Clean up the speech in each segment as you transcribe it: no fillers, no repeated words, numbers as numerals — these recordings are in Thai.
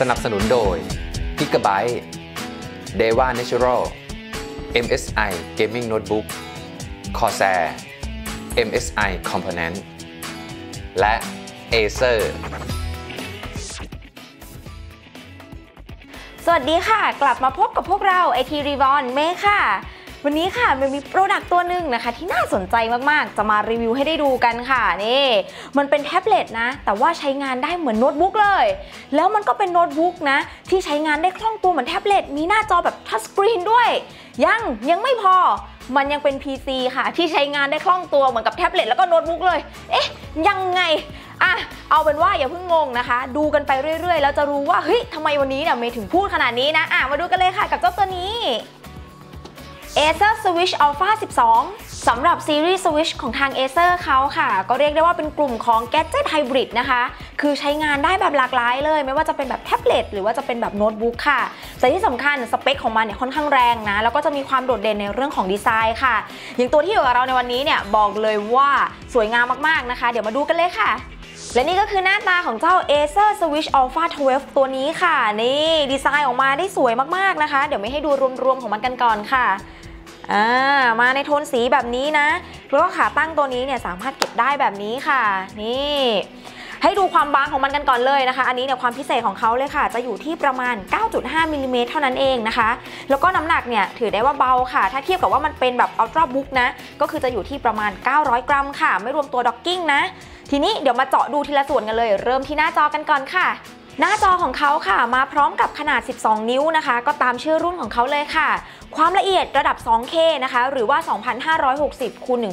สนับสนุนโดย Gigabyte Deva Natural MSI Gaming Notebook Corsair MSI Component และ Acer สวัสดีค่ะกลับมาพบกับพวกเรา IT Reborn เมย์ค่ะวันนี้ค่ะมันมีโปรดักต์ตัวหนึ่งนะคะที่น่าสนใจมากๆจะมารีวิวให้ได้ดูกันค่ะนี่มันเป็นแท็บเล็ตนะแต่ว่าใช้งานได้เหมือนโน้ตบุ๊กเลยแล้วมันก็เป็นโน้ตบุ๊กนะที่ใช้งานได้คล่องตัวเหมือนแท็บเล็ตมีหน้าจอแบบทัชสกรีนด้วยยังไม่พอมันยังเป็น PC ค่ะที่ใช้งานได้คล่องตัวเหมือนกับแท็บเล็ตแล้วก็โน้ตบุ๊กเลยเอ๊ะยังไงเอาเป็นว่าอย่าเพิ่งงงนะคะดูกันไปเรื่อยๆแล้วจะรู้ว่าเฮ้ยทำไมวันนี้เนี่ยเมย์ถึงพูดขนาดนี้นะมาดูกันเลยค่ะกับเจ้าตัวนี้ Acer Switch Alpha 12 สำหรับซีรีส์ Switch ของทาง Acer เขาค่ะก็เรียกได้ว่าเป็นกลุ่มของ Gadget Hybrid นะคะคือใช้งานได้แบบหลากหลายเลยไม่ว่าจะเป็นแบบแท็บเล็ตหรือว่าจะเป็นแบบโน้ตบุ๊กค่ะแต่ที่สำคัญสเปคของมันเนี่ยค่อนข้างแรงนะแล้วก็จะมีความโดดเด่นในเรื่องของดีไซน์ค่ะอย่างตัวที่อยู่กับเราในวันนี้เนี่ยบอกเลยว่าสวยงามมากๆนะคะเดี๋ยวมาดูกันเลยค่ะและนี่ก็คือหน้าตาของเจ้า Acer Switch Alpha 12 ตัวนี้ค่ะนี่ดีไซน์ออกมาได้สวยมากๆนะคะเดี๋ยวไม่ให้ดูรวมๆของมันกันก่อนค่ะมาในโทนสีแบบนี้นะแล้วก็ขาตั้งตัวนี้เนี่ยสามารถเก็บได้แบบนี้ค่ะนี่ให้ดูความบางของมันกันก่อนเลยนะคะอันนี้เนี่ยความพิเศษของเขาเลยค่ะจะอยู่ที่ประมาณ 9.5 มิลลิเมตรเท่านั้นเองนะคะแล้วก็น้ำหนักเนี่ยถือได้ว่าเบาค่ะถ้าเทียบกับว่ามันเป็นแบบ Ultra Book นะก็คือจะอยู่ที่ประมาณ900 กรัมค่ะไม่รวมตัวด็อกกิ้งนะทีนี้เดี๋ยวมาเจาะดูทีละส่วนกันเลยเริ่มที่หน้าจอกันก่อนค่ะหน้าจอของเขาค่ะมาพร้อมกับขนาด 12 นิ้วนะคะก็ตามชื่อรุ่นของเขาเลยค่ะความละเอียดระดับ 2K นะคะหรือว่า 2560 คูณ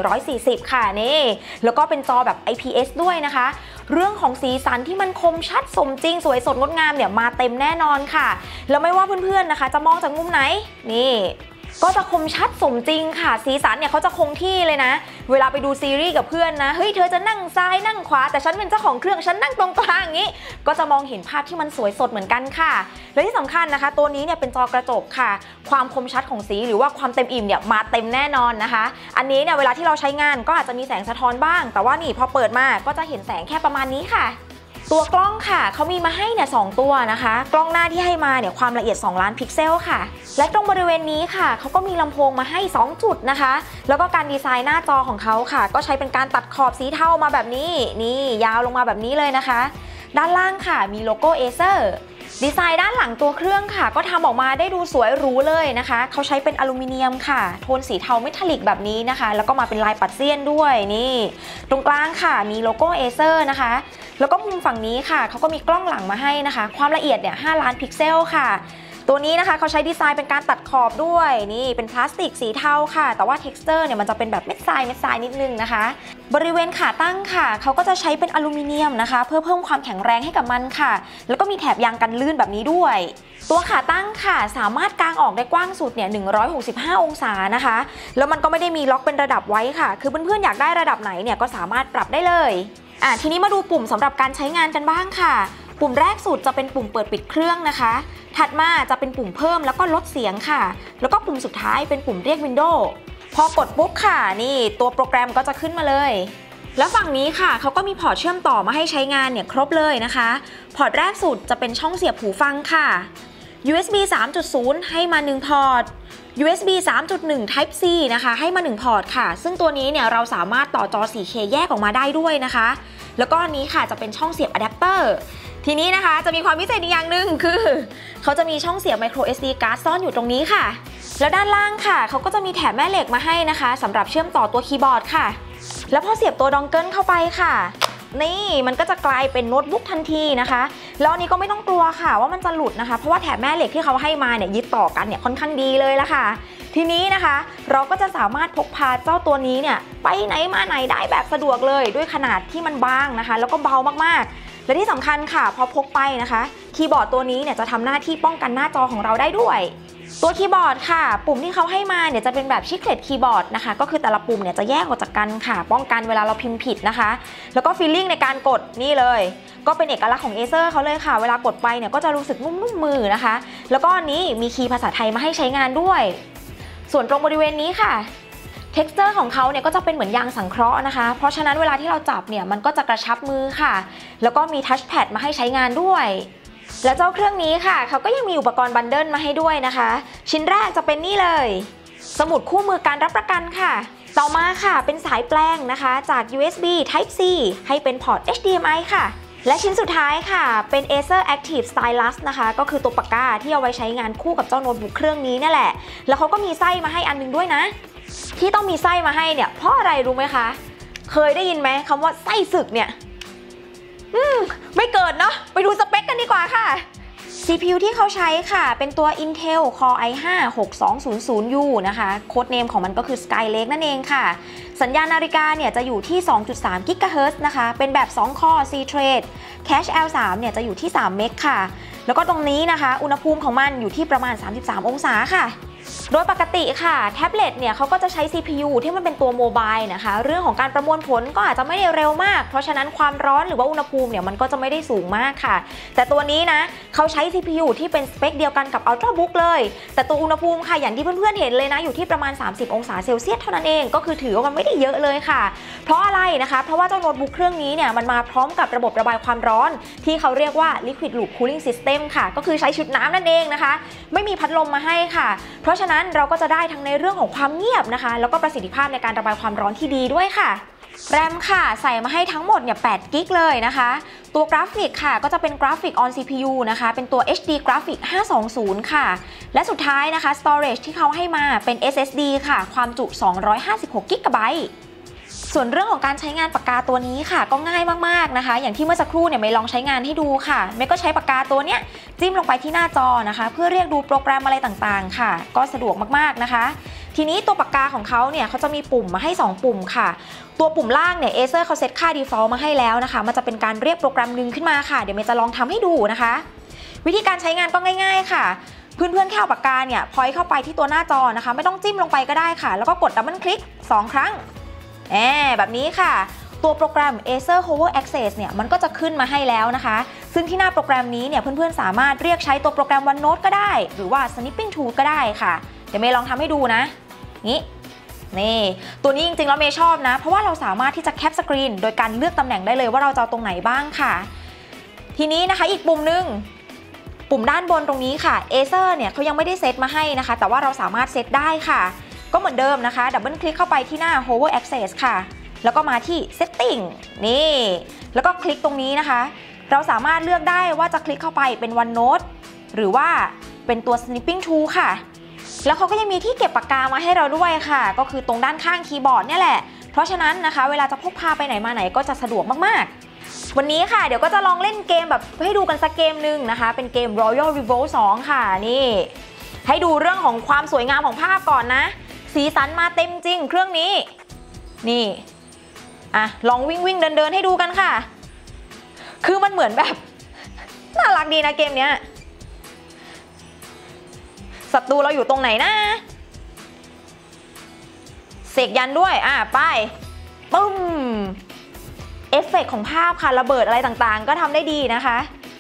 1440 ค่ะนี่แล้วก็เป็นจอแบบ IPS ด้วยนะคะเรื่องของสีสันที่มันคมชัดสมจริงสวยสดงดงามเนี่ยมาเต็มแน่นอนค่ะแล้วไม่ว่าเพื่อนๆนะคะจะมองจากมุมไหนนี่ก็จะคมชัดสมจริงค่ะสีสันเนี่ยเขาจะคงที่เลยนะเวลาไปดูซีรีส์กับเพื่อนนะเฮ้ยเธอจะนั่งซ้ายนั่งขวาแต่ฉันเป็นเจ้าของเครื่องฉันนั่งตรงกลางอย่างนี้ก็จะมองเห็นภาพที่มันสวยสดเหมือนกันค่ะและที่สำคัญนะคะตัวนี้เนี่ยเป็นจอกระจกค่ะความคมชัดของสีหรือว่าความเต็มอิ่มเนี่ยมาเต็มแน่นอนนะคะอันนี้เนี่ยเวลาที่เราใช้งานก็อาจจะมีแสงสะท้อนบ้างแต่ว่านี่พอเปิดมาก็จะเห็นแสงแค่ประมาณนี้ค่ะตัวกล้องค่ะเขามีมาให้เนี่ย2ตัวนะคะกล้องหน้าที่ให้มาเนี่ยความละเอียด2 ล้านพิกเซลค่ะและตรงบริเวณนี้ค่ะเขาก็มีลำโพงมาให้2จุดนะคะแล้วก็การดีไซน์หน้าจอของเขาค่ะก็ใช้เป็นการตัดขอบสีเทามาแบบนี้นี่ยาวลงมาแบบนี้เลยนะคะด้านล่างค่ะมีโลโก้ Acer ดีไซน์ด้านหลังตัวเครื่องค่ะก็ทำออกมาได้ดูสวยหรูเลยนะคะเขาใช้เป็นอลูมิเนียมค่ะโทนสีเทาเมทัลลิกแบบนี้นะคะแล้วก็มาเป็นลายปัดเสี้ยนด้วยนี่ตรงกลางค่ะมีโลโก้ Acer นะคะแล้วก็มุมฝั่งนี้ค่ะเขาก็มีกล้องหลังมาให้นะคะความละเอียดเนี่ย5 ล้านพิกเซลค่ะตัวนี้นะคะเขาใช้ดีไซน์เป็นการตัดขอบด้วยนี่เป็นพลาสติกสีเทาค่ะแต่ว่า texture เนี่ยมันจะเป็นแบบเม็ดทรายนิดนึงนะคะบริเวณขาตั้งค่ะเขาก็จะใช้เป็นอลูมิเนียมนะคะเพื่อเพิ่มความแข็งแรงให้กับมันค่ะแล้วก็มีแถบยางกันลื่นแบบนี้ด้วยตัวขาตั้งค่ะสามารถกางออกได้กว้างสุดเนี่ย165 องศานะคะแล้วมันก็ไม่ได้มีล็อกเป็นระดับไว้ค่ะคือเพื่อนๆอยากได้ระดับไหนเนี่ยก็สามารถปรับได้เลยทีนี้มาดูปุ่มสำหรับการใช้งานกันบ้างค่ะปุ่มแรกสุดจะเป็นปุ่มเปิดปิดเครื่องนะคะถัดมาจะเป็นปุ่มเพิ่มแล้วก็ลดเสียงค่ะแล้วก็ปุ่มสุดท้ายเป็นปุ่มเรียกวินโดว์พอกดปุ๊บค่ะนี่ตัวโปรแกรมก็จะขึ้นมาเลยแล้วฝั่งนี้ค่ะเขาก็มีพอร์ตเชื่อมต่อมาให้ใช้งานเนี่ยครบเลยนะคะพอร์ตแรกสุดจะเป็นช่องเสียบหูฟังค่ะ USB 3.0 ให้มา1พอร์ตUSB 3.1 Type C นะคะให้มา1พอร์ตค่ะซึ่งตัวนี้เนี่ยเราสามารถต่อจอ 4K แยกออกมาได้ด้วยนะคะแล้วก็อันนี้ค่ะจะเป็นช่องเสียบอะแดปเตอร์ทีนี้นะคะจะมีความพิเศษอีกอย่างหนึ่งคือเขาจะมีช่องเสียบ micro SD card ซ่อนอยู่ตรงนี้ค่ะแล้วด้านล่างค่ะเขาก็จะมีแถบแม่เหล็กมาให้นะคะสำหรับเชื่อมต่อตัวคีย์บอร์ดค่ะแล้วพอเสียบตัวดองเกิลเข้าไปค่ะนี่มันก็จะกลายเป็นโน้ตบุ๊กทันทีนะคะแล้วอันนี้ก็ไม่ต้องกลัวค่ะว่ามันจะหลุดนะคะเพราะว่าแถบแม่เหล็กที่เขาให้มาเนี่ยยึดต่อกันเนี่ยค่อนข้างดีเลยละค่ะทีนี้นะคะเราก็จะสามารถพกพาเจ้าตัวนี้เนี่ยไปไหนมาไหนได้แบบสะดวกเลยด้วยขนาดที่มันบางนะคะแล้วก็เบามากๆและที่สำคัญค่ะพอพกไปนะคะคีย์บอร์ดตัวนี้เนี่ยจะทำหน้าที่ป้องกันหน้าจอของเราได้ด้วยตัวคีย์บอร์ดค่ะปุ่มที่เขาให้มาเนี่ยจะเป็นแบบชิคเลตคีย์บอร์ดนะคะก็คือแต่ละปุ่มเนี่ยจะแยกออกจากกันค่ะป้องกันเวลาเราพิมพ์ผิดนะคะแล้วก็ฟีลลิ่งในการกดนี่เลยก็เป็นเอกลักษณ์ของ Acer เขาเลยค่ะเวลากดไปเนี่ยก็จะรู้สึกนุ่มมือนะคะแล้วก็อันนี้มีคีย์ภาษาไทยมาให้ใช้งานด้วยส่วนตรงบริเวณนี้ค่ะ texture ของเขาเนี่ยก็จะเป็นเหมือนยางสังเคราะห์นะคะเพราะฉะนั้นเวลาที่เราจับเนี่ยมันก็จะกระชับมือค่ะแล้วก็มีทัชแพดมาให้ใช้งานด้วยแล้วเจ้าเครื่องนี้ค่ะเขาก็ยังมีอุปกรณ์บันเดิลมาให้ด้วยนะคะชิ้นแรกจะเป็นนี่เลยสมุดคู่มือการรับประกันค่ะต่อมาค่ะเป็นสายแปลงนะคะจาก USB Type C ให้เป็นพอร์ต HDMI ค่ะและชิ้นสุดท้ายค่ะเป็น Acer Active Stylus นะคะก็คือตัวปากกาที่เอาไว้ใช้งานคู่กับเจ้าโน้ตบุ๊กเครื่องนี้นี่แหละแล้วเขาก็มีไส้มาให้อันนึงด้วยนะที่ต้องมีไส้มาให้เนี่ยเพราะอะไรรู้ไหมคะเคยได้ยินไหมคำว่าไส้ศึกเนี่ยไม่เกิดเนาะไปดูสเปคกันดีกว่าค่ะ CPU ที่เขาใช้ค่ะเป็นตัว Intel Core i5 6200U นะคะโค้ดเนมของมันก็คือ Skylake นั่นเองค่ะสัญญาณนาฬิกาเนี่ยจะอยู่ที่ 2.3 GHz นะคะเป็นแบบ 2 Core C-Thread Cache L3 เนี่ยจะอยู่ที่3 เมกค่ะแล้วก็ตรงนี้นะคะอุณหภูมิของมันอยู่ที่ประมาณ33องศาค่ะโดยปกติค่ะแท็บเล็ตเนี่ยเขาก็จะใช้ CPU ที่มันเป็นตัวโมบายนะคะเรื่องของการประมวลผลก็อาจจะไม่ได้เร็วมากเพราะฉะนั้นความร้อนหรือว่าอุณหภูมิเนี่ยมันก็จะไม่ได้สูงมากค่ะแต่ตัวนี้นะเขาใช้ CPU ที่เป็นสเปคเดียวกันกับ Ultrabook เลยแต่ตัวอุณหภูมิค่ะอย่างที่เพื่อนๆเห็นเลยนะอยู่ที่ประมาณ30องศาเซลเซียสเท่านั้นเองก็คือถือว่ามันไม่ได้เยอะเลยค่ะเพราะอะไรนะคะเพราะว่าเจ้าโน้ตบุ๊กเครื่องนี้เนี่ยมันมาพร้อมกับระบบระบายความร้อนที่เขาเรียกว่า Liquid Loop Cooling System ค่ะก็คือใช้ชุดน้ำนั่นเองนะคะไม่มีพัดลมมาให้ค่ะเพราะฉะนั้นเราก็จะได้ทั้งในเรื่องของความเงียบนะคะแล้วก็ประสิทธิภาพในการระบายความร้อนที่ดีด้วยค่ะแรมค่ะใส่มาให้ทั้งหมดเนี่ย8 กิกเลยนะคะตัวกราฟิกค่ะก็จะเป็นกราฟิก on CPU นะคะเป็นตัว HD Graphic 520 ค่ะและสุดท้ายนะคะ storage ที่เขาให้มาเป็น SSD ค่ะความจุ256 กิกะไบต์ส่วนเรื่องของการใช้งานปากกาตัวนี้ค่ะก็ง่ายมากๆนะคะอย่างที่เมื่อสักครู่เนี่ยเมย์ลองใช้งานให้ดูค่ะเมย์ก็ใช้ปากกาตัวเนี้ยจิ้มลงไปที่หน้าจอนะคะเพื่อเรียกดูโปรแกรมอะไรต่างๆค่ะก็สะดวกมากๆนะคะทีนี้ตัวปากกาของเขาเนี่ยเขาจะมีปุ่มมาให้2ปุ่มค่ะตัวปุ่มล่างเนี่ย Acer เขาเซตค่า default มาให้แล้วนะคะมันจะเป็นการเรียกโปรแกรมนึงขึ้นมาค่ะเดี๋ยวเมย์จะลองทำให้ดูนะคะวิธีการใช้งานก็ง่ายๆค่ะเพื่อนๆแค่เอาปากกาเนี่ยพอยเข้าไปที่ตัวหน้าจอนะคะไม่ต้องจิ้มลงไปก็ได้ค่ะแล้วก็กดดับเบิลคลิก2 ครั้งแบบนี้ค่ะตัวโปรแกรม Acer Hover Access เนี่ยมันก็จะขึ้นมาให้แล้วนะคะซึ่งที่หน้าโปรแกรมนี้เนี่ยเพื่อนๆสามารถเรียกใช้ตัวโปรแกรม OneNote ก็ได้หรือว่า Snipping Tool ก็ได้ค่ะเดี๋ยวเมย์ลองทำให้ดูนะนี่ตัวนี้จริงๆแล้วเมย์ชอบนะเพราะว่าเราสามารถที่จะแคปสกรีนโดยการเลือกตำแหน่งได้เลยว่าเราจะเอาตรงไหนบ้างค่ะทีนี้นะคะอีกปุ่มนึงปุ่มด้านบนตรงนี้ค่ะ Acer เนี่ยเขายังไม่ได้เซตมาให้นะคะแต่ว่าเราสามารถเซตได้ค่ะก็เหมือนเดิมนะคะดับเบิลคลิกเข้าไปที่หน้า Hover Access ค่ะแล้วก็มาที่ Setting นี่แล้วก็คลิกตรงนี้นะคะเราสามารถเลือกได้ว่าจะคลิกเข้าไปเป็น OneNote หรือว่าเป็นตัว Snipping Tool ค่ะแล้วเขาก็ยังมีที่เก็บปากกามาให้เราด้วยค่ะก็คือตรงด้านข้างคีย์บอร์ดเนี่ยแหละเพราะฉะนั้นนะคะเวลาจะพกพาไปไหนมาไหนก็จะสะดวกมากๆวันนี้ค่ะเดี๋ยวก็จะลองเล่นเกมแบบให้ดูกันสักเกมนึงนะคะเป็นเกม Royal Revolt 2 ค่ะนี่ให้ดูเรื่องของความสวยงามของภาพก่อนนะสีสันมาเต็มจริงเครื่องนี้นี่ลองวิ่งเดินให้ดูกันค่ะคือมันเหมือนแบบน่ารักดีนะเกมเนี้ยศัตรูเราอยู่ตรงไหนนะเสกยันด้วยไปปึ้มเอฟเฟกต์ของภาพค่ะระเบิดอะไรต่างๆก็ทำได้ดีนะคะ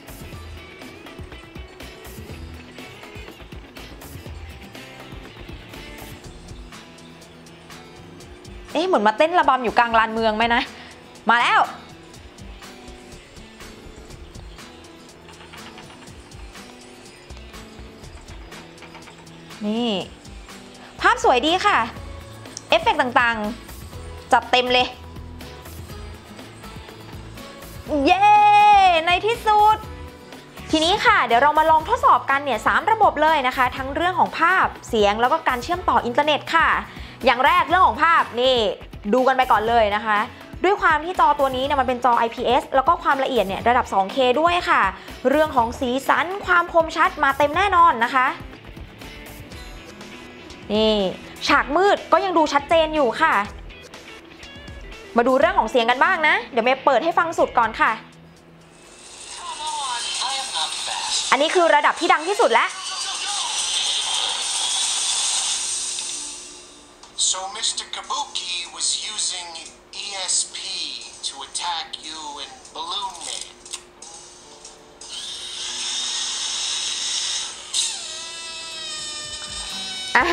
เหมือนมาเต้นระบำอยู่กลางลานเมืองไหมนะมาแล้วนี่ภาพสวยดีค่ะเอฟเฟกต์ต่างๆจัดเต็มเลยเย้ในที่สุดทีนี้ค่ะเดี๋ยวเรามาลองทดสอบกันเนี่ย3 ระบบเลยนะคะทั้งเรื่องของภาพเสียงแล้วก็การเชื่อมต่ออินเทอร์เน็ตค่ะอย่างแรกเรื่องของภาพนี่ดูกันไปก่อนเลยนะคะด้วยความที่จอตัวนี้เนี่ยมันเป็นจอ IPS แล้วก็ความละเอียดเนี่ยระดับ 2K ด้วยค่ะเรื่องของสีสันความคมชัดมาเต็มแน่นอนนะคะนี่ฉากมืดก็ยังดูชัดเจนอยู่ค่ะมาดูเรื่องของเสียงกันบ้างนะเดี๋ยวเมย์เปิดให้ฟังสุดก่อนค่ะ อันนี้คือระดับที่ดังที่สุดแล้ว So Mr. Kabuki was using ESP to attack you and Balloon Man. พ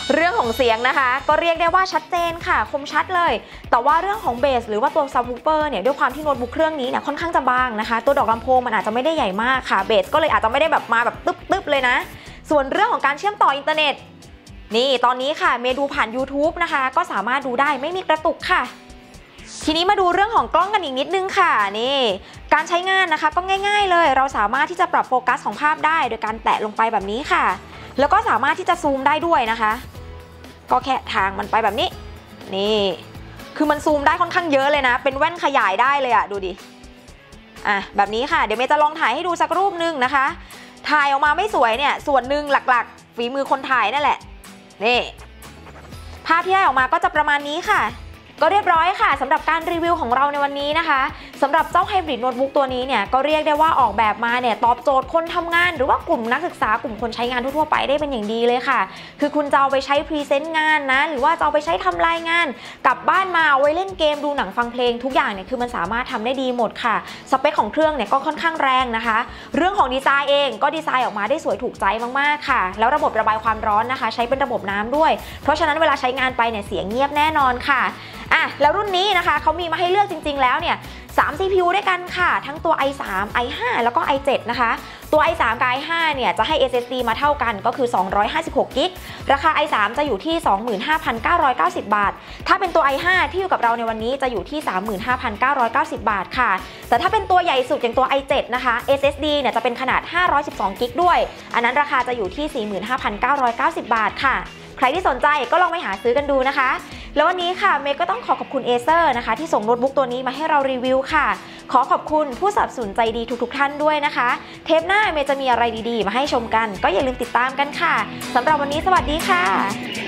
เรื่องของเสียงนะคะก็เรียกได้ว่าชัดเจนค่ะคมชัดเลยแต่ว่าเรื่องของเบสหรือว่าตัวซับวูฟเฟอร์เนี่ยด้วยความที่โน้ตบุ๊กเครื่องนี้เนี่ยค่อนข้างจะบางนะคะตัวดอกลำโพงมันอาจจะไม่ได้ใหญ่มากค่ะเบสก็เลยอาจจะไม่ได้แบบมาแบบตึ๊บเลยนะส่วนเรื่องของการเชื่อมต่ออินเทอร์เน็ตนี่ตอนนี้ค่ะเมย์ดูผ่าน YouTube นะคะก็สามารถดูได้ไม่มีกระตุกค่ะทีนี้มาดูเรื่องของกล้องกันอีกนิดนึงค่ะนี่การใช้งานนะคะก็ง่ายๆเลยเราสามารถที่จะปรับโฟกัสของภาพได้โดยการแตะลงไปแบบนี้ค่ะแล้วก็สามารถที่จะซูมได้ด้วยนะคะก็แค่ทางมันไปแบบนี้นี่คือมันซูมได้ค่อนข้างเยอะเลยนะเป็นแว่นขยายได้เลยอะดูดิแบบนี้ค่ะเดี๋ยวเมย์จะลองถ่ายให้ดูสักรูปนึงนะคะถ่ายออกมาไม่สวยเนี่ยส่วนหนึ่งหลักๆฝีมือคนถ่ายนั่นแหละนี่ภาพที่ได้ออกมาก็จะประมาณนี้ค่ะก็เรียบร้อยค่ะสำหรับการรีวิวของเราในวันนี้นะคะสำหรับเจ้าไฮบริดโน้ตบุ๊กตัวนี้เนี่ยก็เรียกได้ว่าออกแบบมาเนี่ยตอบโจทย์คนทำงานหรือว่ากลุ่มนักศึกษากลุ่มคนใช้งานทั่วๆไปได้เป็นอย่างดีเลยค่ะคือคุณจะเอาไปใช้พรีเซนต์งานนะหรือว่าจะเอาไปใช้ทำรายงานกลับบ้านมาเอาไว้เล่นเกมดูหนังฟังเพลงทุกอย่างเนี่ยคือมันสามารถทำได้ดีหมดค่ะสเปคของเครื่องเนี่ยก็ค่อนข้างแรงนะคะเรื่องของดีไซน์เองก็ดีไซน์ออกมาได้สวยถูกใจมากๆค่ะแล้วระบบระบายความร้อนนะคะใช้เป็นระบบน้ำด้วยเพราะฉะนั้นเวลาใช้งานไปเนี่ยเสียงเงียบแน่นอนค่ะแล้วรุ่นนี้นะคะเขามีมาให้เลือกจริงๆแล้วเนี่ย3 CPU ด้วยกันค่ะทั้งตัว i3 i5 แล้วก็ i7 นะคะตัว i3 กับ i5 เนี่ยจะให้ SSD มาเท่ากันก็คือ256 กิกราคา i3 จะอยู่ที่ 25,990 บาทถ้าเป็นตัว i5 ที่อยู่กับเราในวันนี้จะอยู่ที่ 35,990 บาทค่ะแต่ถ้าเป็นตัวใหญ่สุดอย่างตัว i7 นะคะ SSD เนี่ยจะเป็นขนาด512 กิกด้วยอันนั้นราคาจะอยู่ที่ 45,990 บาทค่ะใครที่สนใจก็ลองไปหาซื้อกันดูนะคะแล้ววันนี้ค่ะเมย์ก็ต้องขอบคุณ Acer นะคะที่ส่งโน้ตบุ๊กตัวนี้มาให้เรารีวิวค่ะขอขอบคุณผู้สนับสนุนใจดีทุกท่านด้วยนะคะเทปหน้าเมย์จะมีอะไรดีๆมาให้ชมกันก็อย่าลืมติดตามกันค่ะสำหรับวันนี้สวัสดีค่ะ